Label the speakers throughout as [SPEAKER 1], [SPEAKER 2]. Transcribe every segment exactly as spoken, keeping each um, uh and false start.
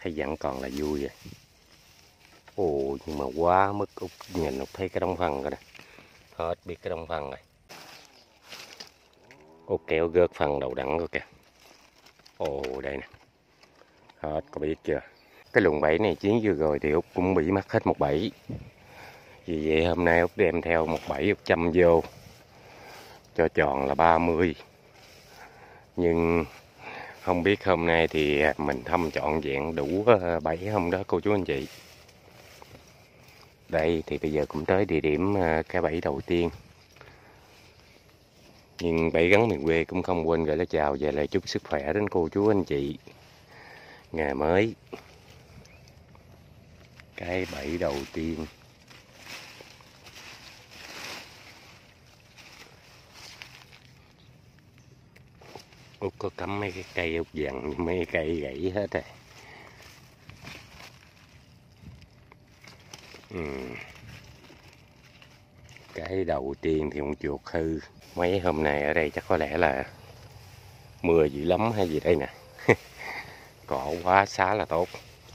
[SPEAKER 1] thấy vẫn còn là vui rồi. Ồ, nhưng mà quá mức Út nhìn Út thấy cái đống phân rồi nè. Hết biết cái đống phân rồi. Út kéo gớt phân đầu đẳng rồi kìa. Ồ, đây nè. Hết, có biết chưa? Cái luồng bẫy này chuyến vừa rồi thì Út cũng bị mắc hết một bẫy. Vì vậy hôm nay Út đem theo một bẫy Út châm vô cho tròn là ba mươi. Nhưng không biết hôm nay thì mình thăm trọn vẹn đủ bẫy không đó cô chú anh chị. Đây thì bây giờ cũng tới địa điểm cái bẫy đầu tiên. Nhưng bẫy gắn miền quê cũng không quên gửi lời chào và lời chúc sức khỏe đến cô chú anh chị. Ngày mới. Cái bẫy đầu tiên. Út có cắm mấy cái cây Út dặn mấy cái cây gãy hết rồi. Ừ. Cái đầu tiên thì con chuột hư. Mấy hôm nay ở đây chắc có lẽ là mưa dữ lắm hay gì đây nè. Cỏ quá xá là tốt.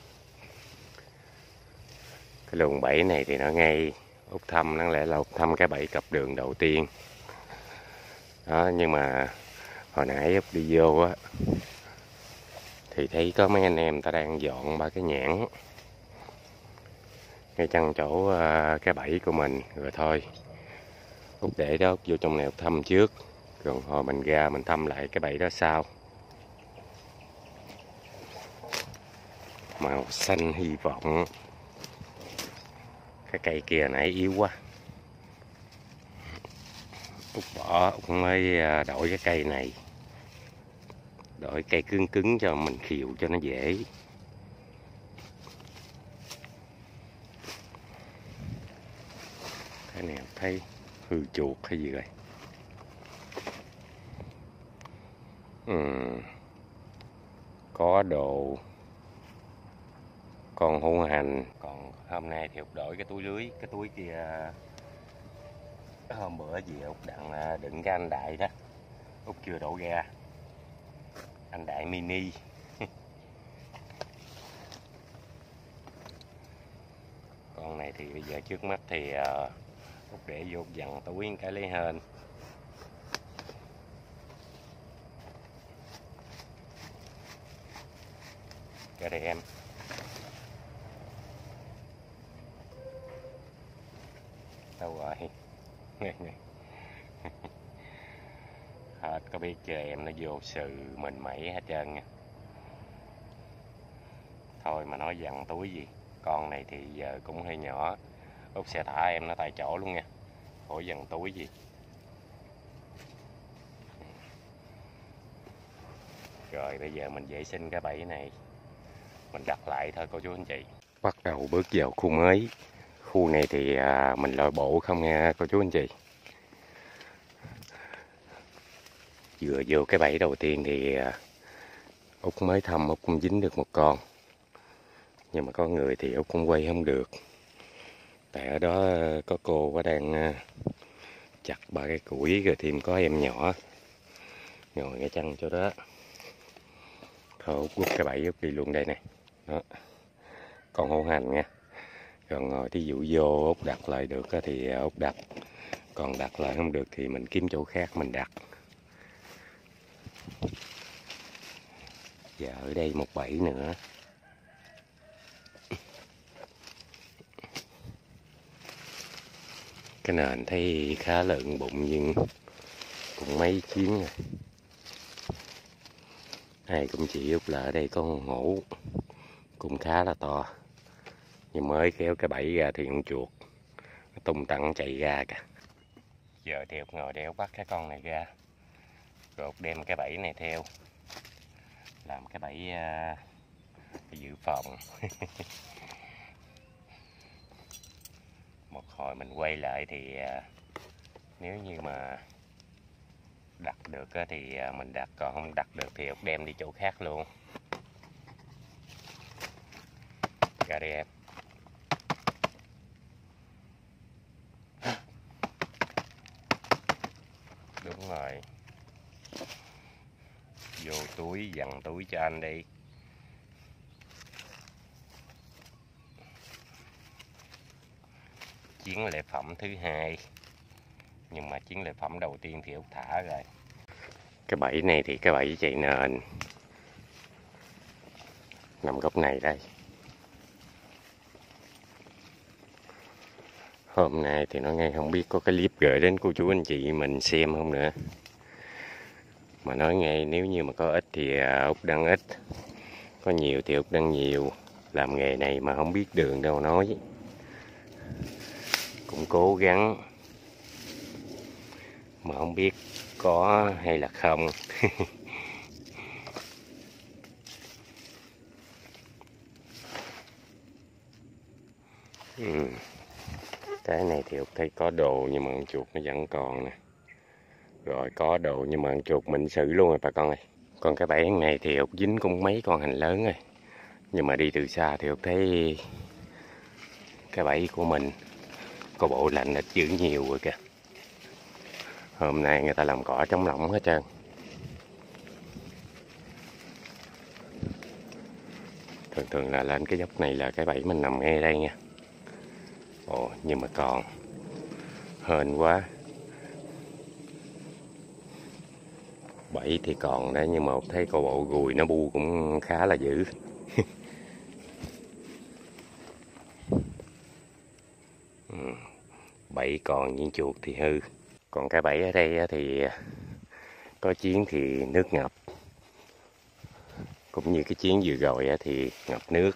[SPEAKER 1] Cái luồng bẫy này thì nó ngay Út thăm, nó lẽ là Út thăm cái bẫy cặp đường đầu tiên đó. Nhưng mà hồi nãy Út đi vô á thì thấy có mấy anh em ta đang dọn ba cái nhãn ngay chân chỗ uh, cái bẫy của mình rồi thôi. Út để đó Út vô trong này Út thăm trước, rồi hồi mình ra mình thăm lại cái bẫy đó sau. Màu xanh hy vọng. Cái cây kia nãy yếu quá, Út bỏ Út mới đổi cái cây này, đổi cây cứng cứng cho mình khiêu cho nó dễ. Cái này thấy hư chuột hay gì rồi. Ừ. Có đồ con hữu hành. Còn hôm nay thì Út đổi cái túi lưới. Cái túi kia hôm bữa gì Út đặng đựng cái anh đại đó, Út chưa đổ ra. Anh đại mini. Con này thì bây giờ trước mắt thì Út để vô dằn túi cái lấy hên. Cho đây em. Đâu rồi? Hết có biết chưa em, nó vô sự mình mẩy hết trơn nha. Thôi mà nói dằn túi gì. Con này thì giờ cũng hơi nhỏ. Út sẽ thả em nó tại chỗ luôn nha. Khỏi dằn túi gì. Rồi bây giờ mình vệ sinh cái bẫy này. Mình đặt lại thôi cô chú anh chị. Bắt đầu bước vào khu mới. Khu này thì à, mình lội bộ không nha cô chú anh chị. Vừa vô cái bẫy đầu tiên thì à, Út mới thăm Út cũng dính được một con. Nhưng mà có người thì Út cũng quay không được. Tại ở đó có cô có đang chặt ba cái củi, rồi thêm có em nhỏ ngồi ngay chân chỗ đó. Thôi Út rút cái bẫy Út đi luôn đây nè. Đó. Con hổ hành nha. Rồi ngồi thí dụ vô Út đặt lại được thì Út đặt. Còn đặt lại không được thì mình kiếm chỗ khác mình đặt. Và ở đây một bẫy nữa. Cái nền thấy khá lợn bụng nhưng cũng mấy chuyến rồi. Ai cũng chỉ Út là ở đây có con hổ cũng khá là to. Nhưng mới kéo cái bẫy ra thì con chuột tung tăng chạy ra kìa. Giờ thì Út ngồi để Út bắt cái con này ra. Rồi Út đem cái bẫy này theo. Làm cái bẫy uh, cái dự phòng. Một hồi mình quay lại thì uh, nếu như mà đặt được thì mình đặt, còn không đặt được thì Út đem đi chỗ khác luôn. Ra đây em. Đúng rồi. Vô túi, dằn túi cho anh đi. chiến lợi phẩm thứ hai, nhưng mà chiến lợi phẩm đầu tiên thì Út thả rồi. Cái bẫy này thì cái bẫy chạy nền nằm góc này đây. Hôm nay thì nó nghe không biết có cái clip gửi đến cô chú anh chị mình xem không nữa. Mà nói nghe nếu như mà có ít thì Út đăng ít, có nhiều thì Út đăng nhiều. Làm nghề này mà không biết đường đâu nói. Cũng cố gắng mà không biết có hay là không. ừ. Cái này thì Út thấy có đồ nhưng mà con chuột nó vẫn còn nè. Rồi có đồ nhưng mà con chuột mình xử luôn rồi bà con ơi. Còn cái bẫy này thì Út dính cũng mấy con hành lớn rồi. Nhưng mà đi từ xa thì Út thấy cái bẫy của mình có bộ lạnh ít dữ nhiều rồi kìa. Hôm nay người ta làm cỏ chống lỏng hết trơn. Thường thường là lên cái dốc này là cái bẫy mình nằm ngay đây nha. Ồ, nhưng mà còn hên quá. Bẫy thì còn đấy, nhưng mà thấy cô bộ gùi nó bu cũng khá là dữ. ừ. Bẫy còn những chuột thì hư. Còn cái bẫy ở đây thì có chiến thì nước ngập. Cũng như cái chiến vừa rồi thì ngập nước.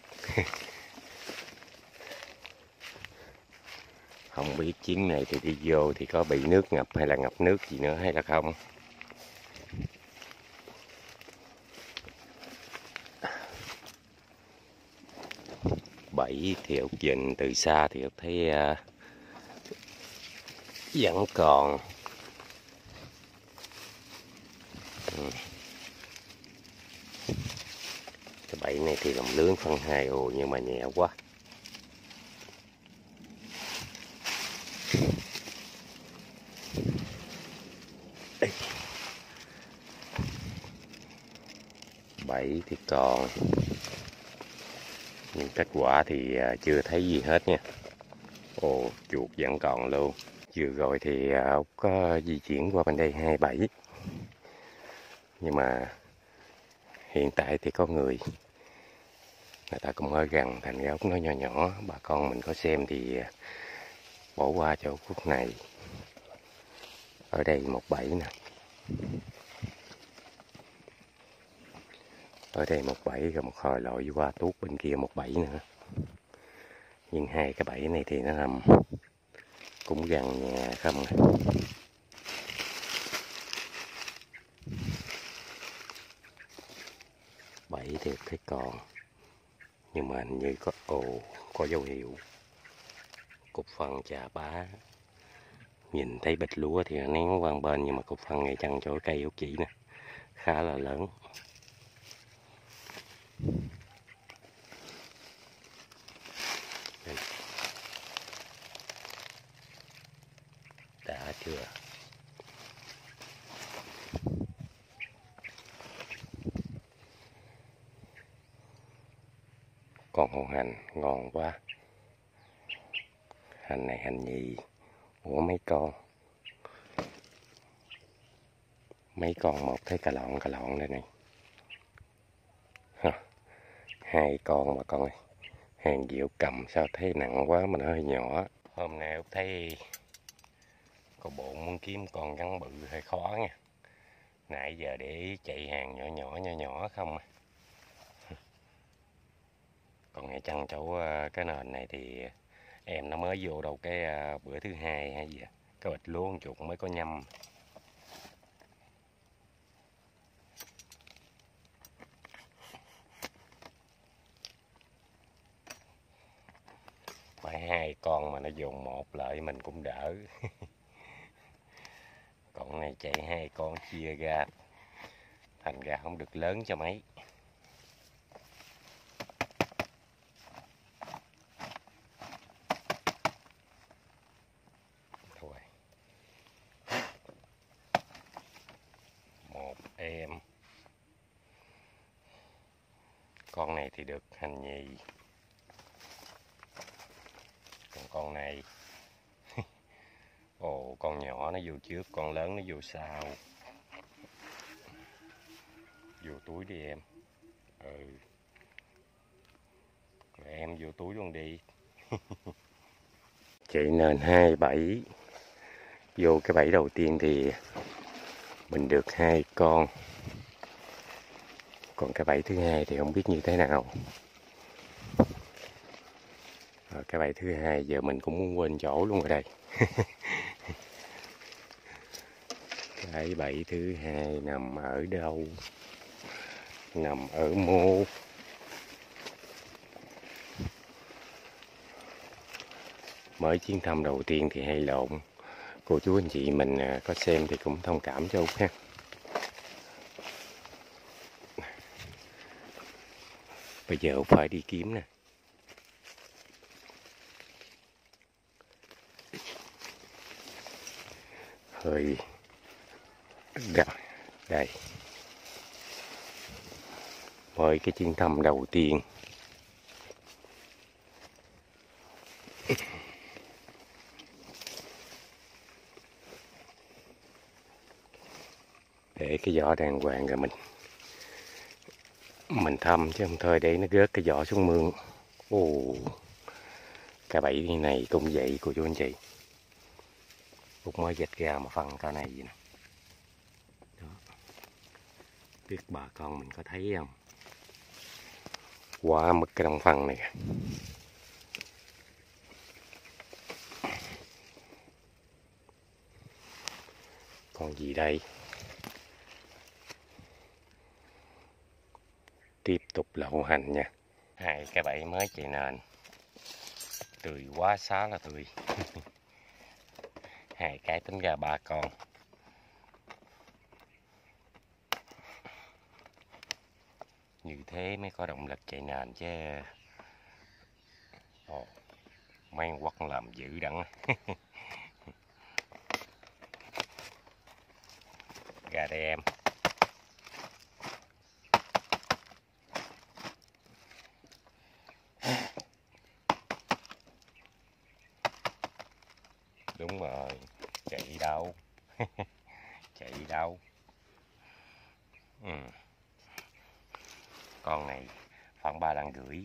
[SPEAKER 1] Không biết chiến này thì đi vô thì có bị nước ngập hay là ngập nước gì nữa hay là không. Bẫy thì Út nhìn từ xa thì Út thấy uh, vẫn còn. ừ. Cái bẫy này thì làm lưới phân hai ồ nhưng mà nhẹ quá. Bẫy thì còn, nhưng kết quả thì chưa thấy gì hết nha. Ồ, chuột vẫn còn luôn. Vừa rồi thì Út có di chuyển qua bên đây hai bẫy, nhưng mà hiện tại thì có người người ta cũng hơi gần, thành ra Út nói nhỏ nhỏ bà con mình có xem thì bỏ qua cho phút này. Ở đây một bẫy nè, ở đây một bẫy, rồi một hồi lội qua tuốt bên kia một bẫy nữa. Nhưng hai cái bẫy này thì nó nằm cũng gần nhà không. Bẫy thì thấy còn, nhưng mà hình như có ồ có dấu hiệu cục phân chà bá. Nhìn thấy bịch lúa thì nó nén qua bên, nhưng mà cục phân ngay chân chỗ cây Út chỉ nè, khá là lớn. Đây. Đã chưa? Còn hồ hành ngon quá. Hành này hành nhì. Ủa mấy con? Mấy con một thấy cà lọn cà lọn đây này. Hả? Hai con mà con ơi. Hàng diệu cầm sao thấy nặng quá mà nó hơi nhỏ. Hôm nay Út thấy có bộ muốn kiếm con rắn bự hơi khó nha. Nãy giờ để chạy hàng nhỏ nhỏ nhỏ nhỏ không à. Còn ngay chân chỗ cái nền này thì em nó mới vô đâu cái bữa thứ hai hay gì à. Cái bịch lúa con chuột mới có nhâm. Phải hai con mà nó dùng một lại mình cũng đỡ. Còn này chạy hai con chia ra, thành ra không được lớn cho mấy. Thôi. Một em. Con này thì được hành nhì. Còn con này Ồ, con nhỏ nó vô trước, con lớn nó vô sau. Vô túi đi em. Ừ. Rồi em vô túi luôn đi. Chị nên hai bẫy. Vô cái bẫy đầu tiên thì mình được hai con. Còn cái bẫy thứ hai thì không biết như thế nào. Rồi cái bẫy thứ hai giờ mình cũng muốn quên chỗ luôn ở đây. Cái bẫy thứ hai nằm ở đâu? Nằm ở mô. Mới chuyến thăm đầu tiên thì hay lộn. Cô chú anh chị mình có xem thì cũng thông cảm cho Út ha. Bây giờ Út phải đi kiếm nè. Hơi gặp đây. Mới cái chuyến thăm đầu tiên. Để cái vỏ đàng hoàng rồi mình mình thăm chứ không thôi để nó rớt cái vỏ xuống mương. Ồ, cái bẫy này cũng vậy cô chú anh chị. Út mới dạch ra mà phân cái này gì nè. Đó. Biết bà con mình có thấy không? Quá mất cái đồng phân này. Còn gì đây? Tiếp tục là hô hành nha. Hai cái bẫy mới chạy nền. Tươi quá xá là tươi. Hai cái tính ra ba con. Như thế mới có động lực chạy nền chứ. Ồ, mấy con quất làm dữ đẳng. Ra đây em. Đúng rồi, chạy đâu. Chạy đâu. Ừ. Con này khoảng ba lạng rưỡi.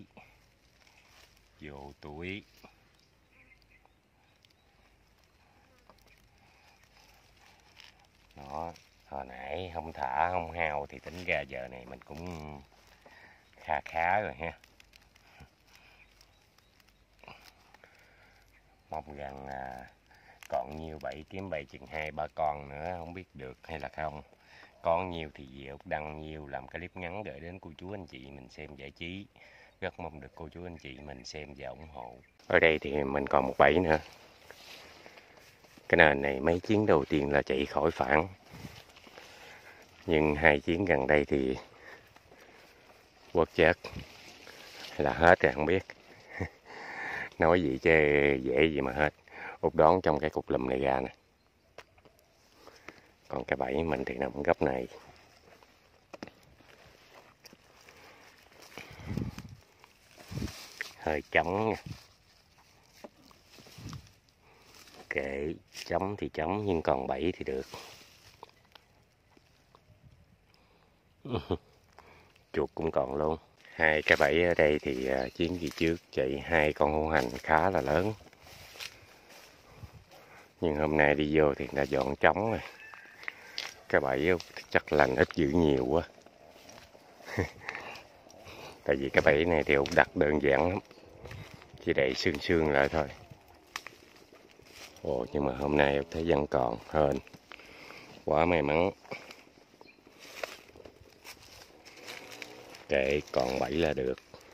[SPEAKER 1] Vô túi. Đó, hồi nãy không thả không hao thì tính ra giờ này mình cũng kha khá rồi ha. Mong rằng à, còn nhiều bẫy kiếm bẫy chừng hai ba con nữa, không biết được hay là không. Có nhiều thì về Út đăng nhiều làm clip ngắn gửi đến cô chú anh chị mình xem giải trí. Rất mong được cô chú anh chị mình xem và ủng hộ. Ở đây thì mình còn một bẫy nữa. Cái nền này mấy chuyến đầu tiên là chạy khỏi phản. Nhưng hai chuyến gần đây thì quất chết là hết rồi không biết. Nói gì chứ dễ gì mà hết. Út đón trong cái cục lùm này ra nè. Còn cái bẫy mình thì nằm góc này. Hơi trống nha. Kệ, trống thì trống nhưng còn bẫy thì được. Chuột cũng còn luôn. Hai cái bẫy ở đây thì uh, chuyến gì trước chạy hai con hổ hành khá là lớn. Nhưng hôm nay đi vô thì đã dọn trống rồi. Cái bẫy chắc lành ít dữ nhiều quá. Tại vì cái bẫy này thì Út đặt đơn giản lắm. Chỉ để xương xương lại thôi. Ồ, nhưng mà hôm nay Út thấy vẫn còn hên. Quá may mắn. Kệ còn bẫy là được.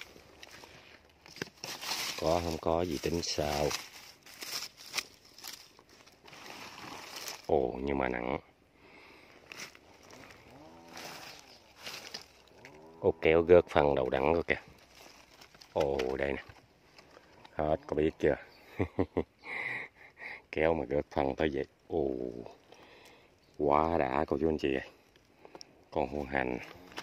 [SPEAKER 1] Có không có gì tính sao. Ồ, nhưng mà nặng. Út kéo gớt phần đầu đẳng rồi kìa. Ồ, đây nè. Hết, có biết chưa? Kéo mà gớt phần tới vậy. Ồ, quá đã cô chú anh chị ơi. Con hổ hành.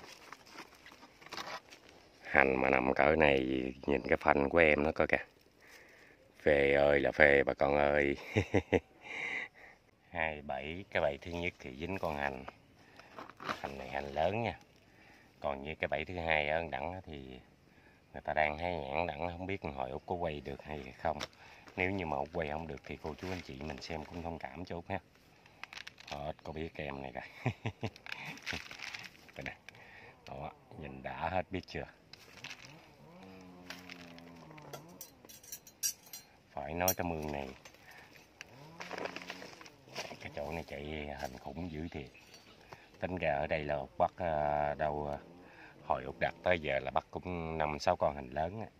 [SPEAKER 1] Hành mà nằm cỡ này nhìn cái phanh của em nó coi kìa. Phê ơi là phê bà con ơi. hai bẫy, cái bẫy thứ nhất thì dính con hành. Hành này hành lớn nha. Còn như cái bẫy thứ hai ở đẳng thì người ta đang hái nhãn đẳng, không biết hồi Út có quay được hay không. Nếu như mà Út quay không được thì cô chú anh chị mình xem cũng thông cảm cho Út ha. Út có biết cái em này kìa. Đó, nhìn đã hết biết chưa. Phải nói cái mương này, cái chỗ này chạy hành khủng dữ thiệt. Tính ra ở đây là Út bắt uh, đâu uh, hồi Út đặt tới giờ là bắt cũng năm sáu con hành lớn á.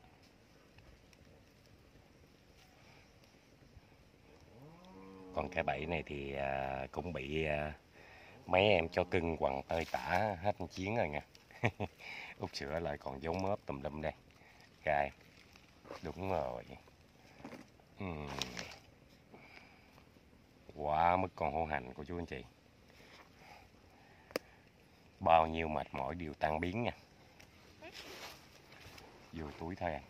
[SPEAKER 1] Còn cái bẫy này thì uh, cũng bị uh, mấy em chó cưng quằn tơi tả hết chiến rồi nha. Út sửa lại còn dấu mớp tùm lum đây. Gai. Đúng rồi. Uhm. Quá mức con hổ hành của chú anh chị. Bao nhiêu mệt mỏi đều tan biến nha. Vô túi thôi à.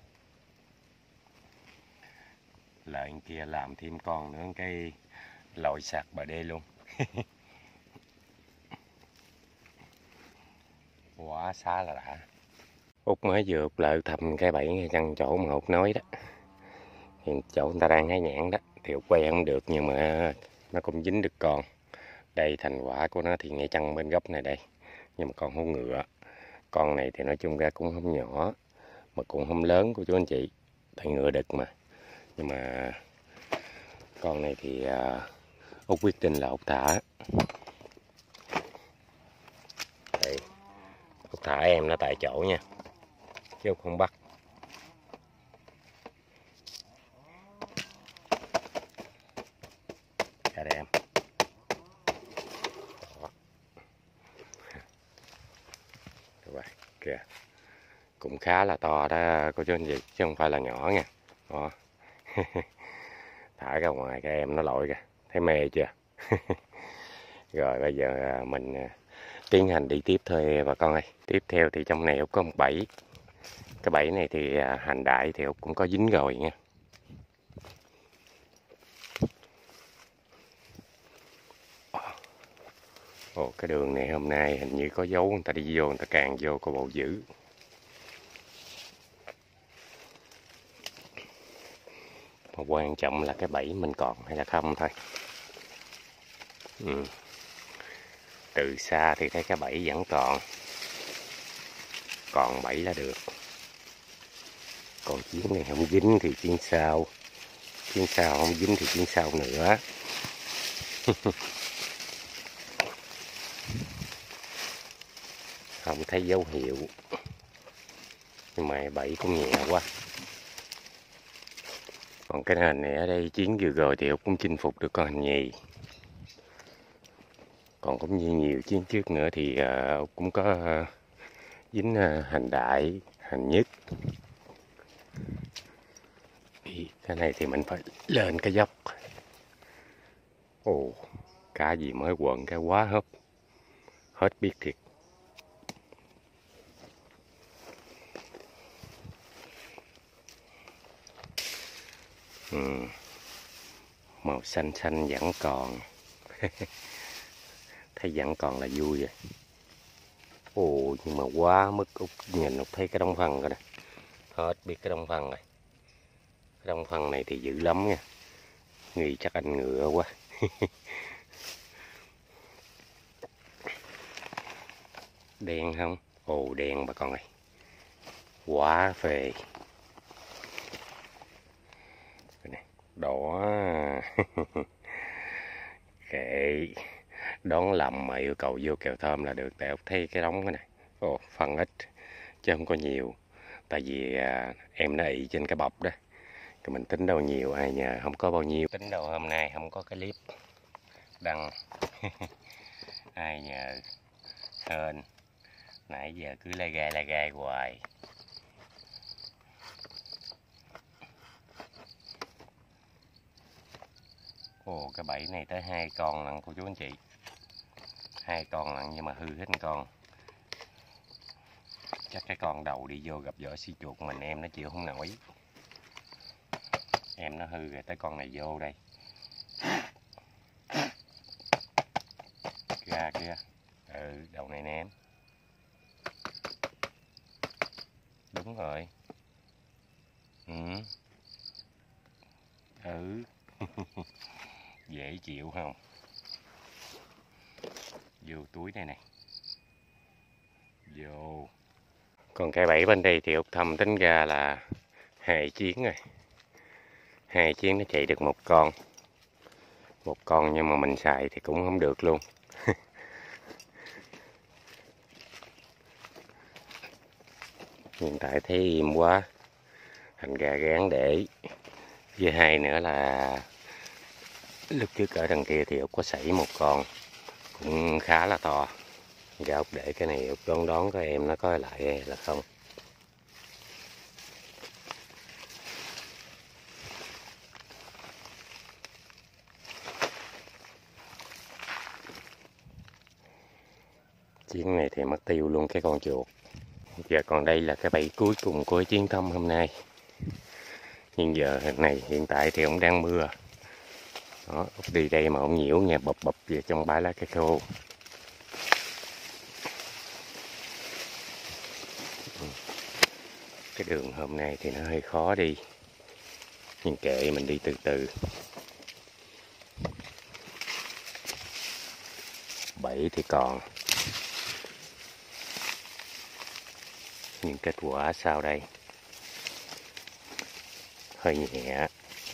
[SPEAKER 1] Lại kia làm thêm con nữa cái lội sạc bờ đê luôn. Quá xa là đã. Út mới vừa lại thăm cái bẫy ngay căn chỗ mà Út nói đó. Thì chỗ người ta đang hái nhãn đó. Thì Út quay không được nhưng mà nó cũng dính được con. Đây thành quả của nó thì ngay chân bên gốc này đây. Nhưng mà còn hổ ngựa. Con này thì nói chung ra cũng không nhỏ. Mà cũng không lớn của chú anh chị. Tại ngựa đực mà. Nhưng mà con này thì uh, Út quyết định là Út thả. Đây. Út thả em nó tại chỗ nha. Chứ Út không bắt. Ra đây em. Đó. Rồi, kìa. Cũng khá là to đó cô chú anh chị. Chứ không phải là nhỏ nha. Đó. Thả ra ngoài cái em nó lội kìa. Thấy mê chưa? Rồi bây giờ mình tiến hành đi tiếp thôi bà con ơi. Tiếp theo thì trong này Út có một bẫy. Cái bẫy này thì hành đại thì Út cũng có dính rồi nha. Ồ, cái đường này hôm nay hình như có dấu người ta đi vô, người ta càng vô có bộ dữ. Mà quan trọng là cái bẫy mình còn hay là không thôi. Ừ. Từ xa thì thấy cái bẫy vẫn còn. Còn bẫy là được. Còn chuyến này không dính thì chuyến sau. Chuyến sau không dính thì chuyến sau nữa. Không thấy dấu hiệu. Nhưng mà bẫy cũng nhẹ quá. Còn cái hình này ở đây chuyến vừa rồi thì cũng chinh phục được con hành nhì. Còn cũng như nhiều chuyến trước nữa thì uh, cũng có uh, dính uh, hành đại, hành nhất. Thì cái này thì mình phải lên cái dốc. Ồ, cá gì mới quần cái quá hấp. Hết biết thiệt. Ừ. Màu xanh xanh vẫn còn. Thấy vẫn còn là vui rồi. Ồ, nhưng mà quá mức Út nhìn Út thấy cái đống phân rồi nè. Hết biết cái đống phân rồi. Cái đống phân này thì dữ lắm nha. Nghi chắc anh ngựa quá. Đen không? Ồ, đen bà con ơi. Quá phê. Đỏ. Kệ. Đón lầm mà yêu cầu vô kèo thơm là được. Tại Út thấy cái đống cái này. Ồ, phân ít. Chứ không có nhiều. Tại vì à, em nó ị trên cái bọc đó. Rồi mình tính đâu nhiều ai nhờ không có bao nhiêu. Tính đâu hôm nay không có cái clip đăng. Ai nhờ hên. Nãy giờ cứ lai gai lai gai hoài. Ồ, cái bẫy này tới hai con lận cô chú anh chị. Hai con lận nhưng mà hư hết con. Chắc cái con đầu đi vô gặp vỏ xi chuột mình em nó chịu không nổi. Em nó hư rồi tới con này vô đây. ra kia. Ừ, đầu này ném. Đúng rồi. Ừ. Ừ. Dễ chịu không? Vô túi này này. Vô. Còn cái bẫy bên đây thì Út Thâm tính ra là hai chuyến rồi. Hai chuyến nó chạy được một con. Một con nhưng mà mình xài thì cũng không được luôn. Hiện tại thấy im quá. Thành ra gán để. Với hai nữa là lúc trước ở đằng kia thì Út có sảy một con. Cũng khá là to. Giờ Út để cái này Út đón đón coi em nó có lại hay là không. Chuyến này thì mất tiêu luôn cái con chuột. Giờ còn đây là cái bẫy cuối cùng của chuyến thăm hôm nay. Nhưng giờ này hiện tại thì cũng đang mưa. Đó, Út đi đây mà ông nhiễu nha, bập bập về trong bãi lá cây khô. Cái đường hôm nay thì nó hơi khó đi. Nhưng kệ mình đi từ từ. Bẫy thì còn. Nhưng kết quả sao đây? Hơi nhẹ.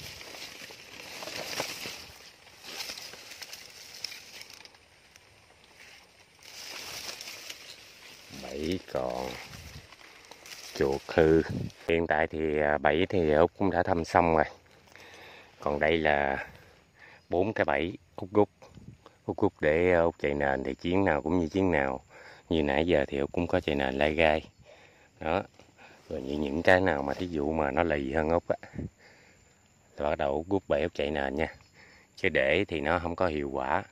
[SPEAKER 1] Bẫy còn. Chuột hư. Hiện tại thì bẫy thì Út cũng đã thăm xong rồi. Còn đây là bốn cái bẫy Út rút. Út rút để Út chạy nền thì chuyến nào cũng như chuyến nào. Như nãy giờ thì Út cũng có chạy nền lai gai. Đó. Rồi như những cái nào mà thí dụ mà nó lì hơn Út á. Rồi bắt đầu Út rút bẫy Út chạy nền nha. Chứ để thì nó không có hiệu quả.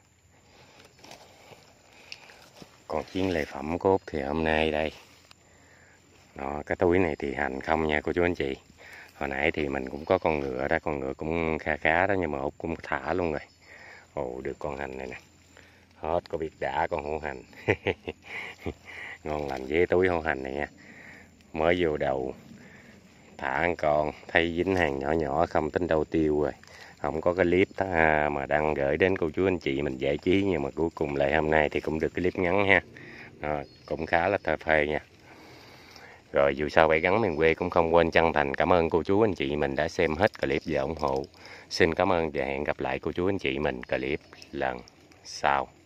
[SPEAKER 1] Còn chuyến lệ phẩm của Út thì hôm nay đây. Đó, cái túi này thì hành không nha cô chú anh chị. Hồi nãy thì mình cũng có con ngựa đó, con ngựa cũng khá khá đó nhưng mà Út cũng thả luôn rồi. Ồ, được con hành này nè. Hết có biết đã con hổ hành. Ngon lành với túi hổ hành này nha. Mới vô đầu thả ăn con, thấy dính hàng nhỏ nhỏ không tính đâu tiêu rồi. Không có cái clip mà đăng gửi đến cô chú anh chị mình giải trí, nhưng mà cuối cùng lại hôm nay thì cũng được cái clip ngắn ha. Đó, cũng khá là thơ phê nha. Rồi dù sao bẫy gắn miền quê cũng không quên chân thành cảm ơn cô chú anh chị mình đã xem hết clip và ủng hộ. Xin cảm ơn và hẹn gặp lại cô chú anh chị mình clip lần sau.